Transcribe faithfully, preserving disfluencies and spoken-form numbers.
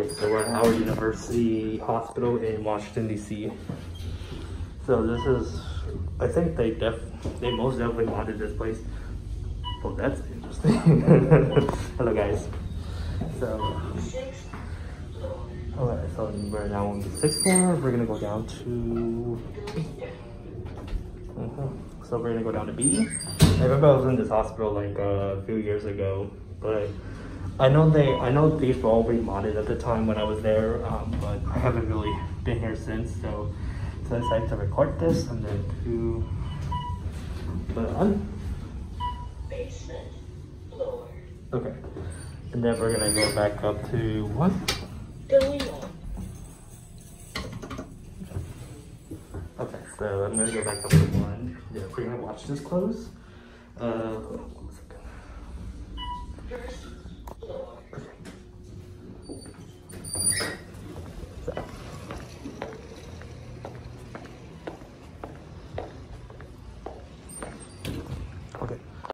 Okay, so we're at Howard University Hospital in Washington, D C. So this is, I think they def, they most definitely wanted this place. Well, that's interesting. Hello guys. So, okay, so we're now on the sixth floor. We're gonna go down to, uh-huh. So we're gonna go down to B. I remember I was in this hospital like uh, a few years ago, but I know they, I know these were all remodeled at the time when I was there, um, but I haven't really been here since. So, so I decided to record this and then to put it on. Basement floor. Okay, and then we're gonna go back up to one. Going on. Okay, so I'm gonna go back up to one. Yeah, we're gonna watch this close. Uh,